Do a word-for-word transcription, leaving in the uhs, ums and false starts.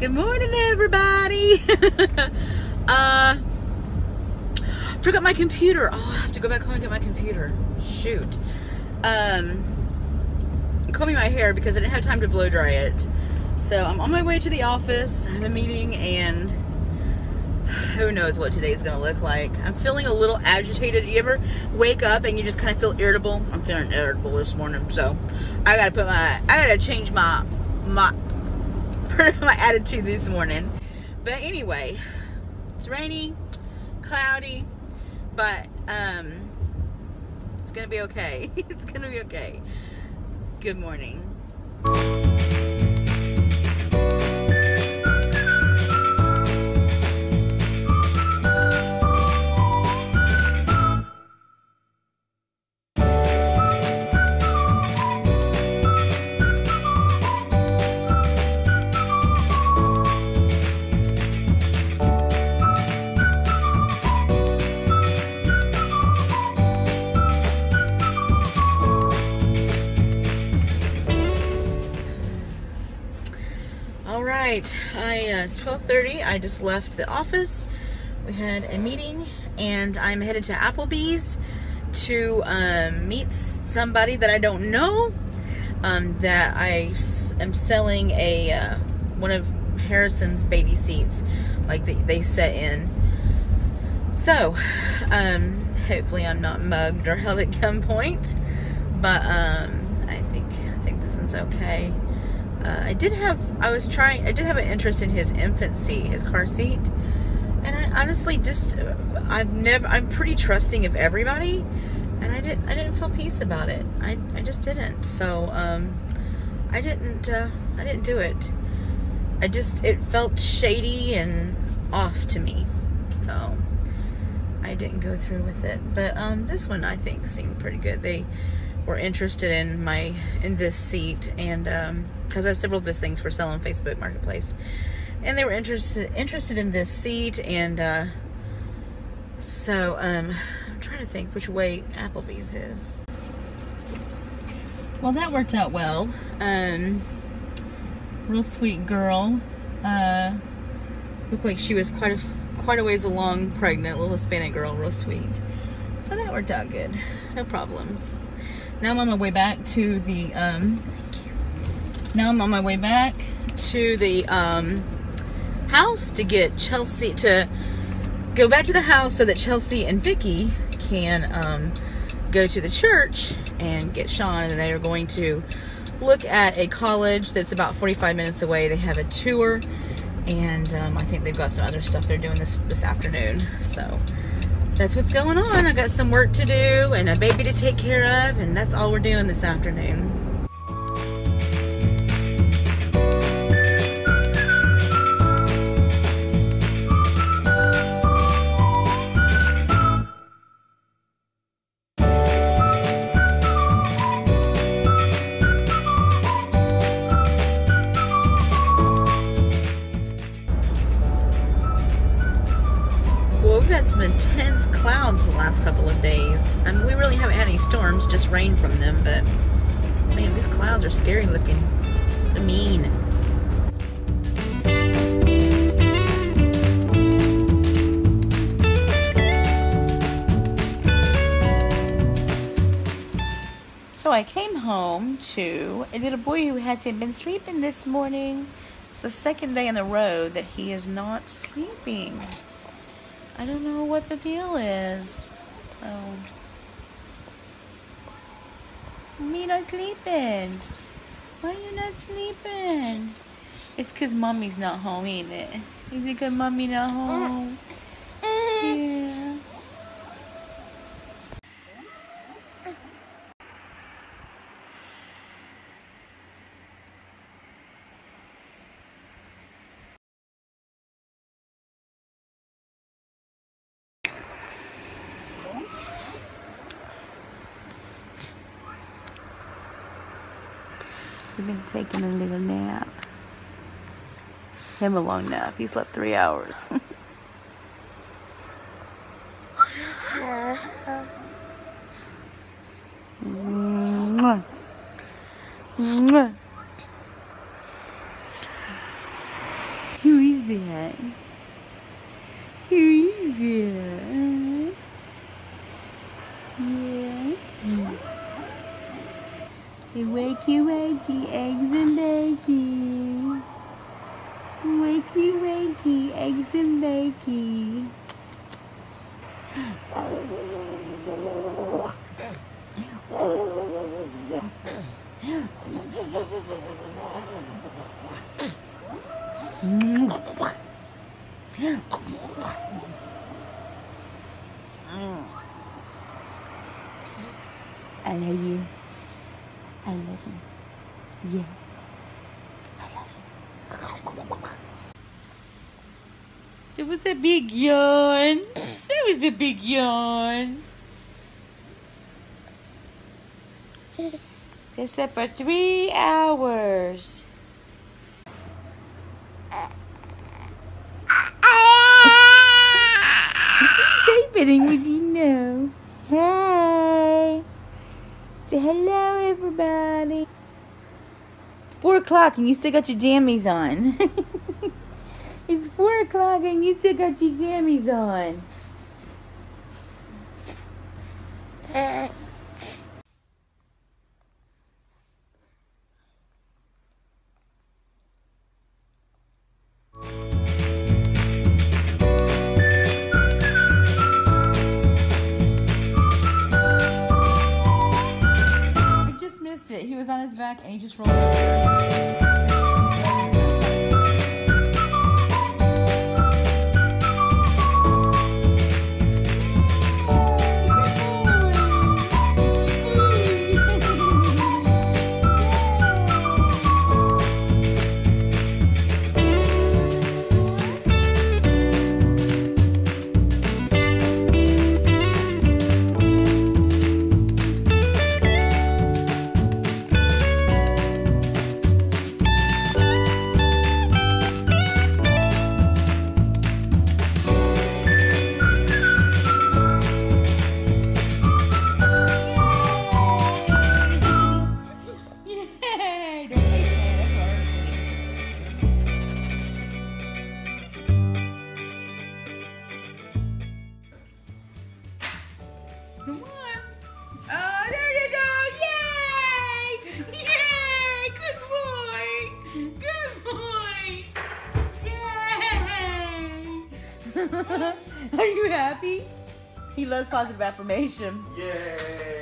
Good morning, everybody. uh, forgot my computer. Oh, I have to go back home and get my computer. Shoot. Um, combing my hair because I didn't have time to blow dry it. So I'm on my way to the office. I have a meeting, and who knows what today's gonna look like. I'm feeling a little agitated. You ever wake up and you just kind of feel irritable? I'm feeling irritable this morning, so I gotta put my, I gotta change my my. my attitude this morning. But anyway, it's rainy, cloudy, but um it's gonna be okay. It's gonna be okay. Good morning. Alright, I, uh, it's twelve thirty. I just left the office. We had a meeting, and I'm headed to Applebee's to um, meet somebody that I don't know, um, that I am selling a uh, one of Harrison's baby seats, like they, they set in. So, um, hopefully I'm not mugged or held at gunpoint, but um, I think I think this one's okay. Uh, I did have, I was trying, I did have an interest in his infant seat, his car seat. And I honestly just, I've never, I'm pretty trusting of everybody. And I didn't, I didn't feel peace about it. I, I just didn't. So, um, I didn't, uh, I didn't do it. I just, it felt shady and off to me. So, I didn't go through with it. But, um, this one I think seemed pretty good. They were interested in my, in this seat, and, um, because I have several of his things for sale on Facebook Marketplace, and they were interested interested in this seat, and uh, so um, I'm trying to think which way Applebee's is. Well, that worked out well. Um, real sweet girl. Uh, looked like she was quite a quite a ways along, pregnant, little Hispanic girl, real sweet. So that worked out good. No problems. Now I'm on my way back to the. Um, Now I'm on my way back to the um, house to get Chelsea, to go back to the house so that Chelsea and Vicky can um, go to the church and get Sean, and they are going to look at a college that's about forty-five minutes away. They have a tour, and um, I think they've got some other stuff they're doing this, this afternoon. So that's what's going on. I got some work to do and a baby to take care of, and that's all we're doing this afternoon. We've had some intense clouds the last couple of days. I mean, we really haven't had any storms, just rain from them, but man, these clouds are scary looking. They're mean. So I came home to a little boy who hadn't been sleeping this morning. It's the second day in a row that he is not sleeping. I don't know what the deal is. Oh. Me not sleeping. Why are you not sleeping? It's because mommy's not home, ain't it? Is it because mommy not home? Yeah. We've been taking a little nap. Him a long nap. He slept three hours. Mwah. Mwah. that? Who is that? Yeah. Wakey, wakey, eggs and bakey. Wakey, wakey, eggs and bakey. I love you. I love you. Yeah. I love you. That was a big yawn. That was a big yawn. Just slept for three hours. Taping with you now. Hey. Say hello, everybody. It's four o'clock and you still got your jammies on. It's four o'clock and you still got your jammies on. I just missed it. He was on his back and he just rolled over. Come on. Oh, there you go. Yay! Yay! Good boy. Good boy. Yay! Are you happy? He loves positive affirmation. Yay!